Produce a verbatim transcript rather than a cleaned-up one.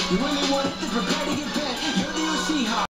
You really want it, then prepare to get bent. You're the O C, huh?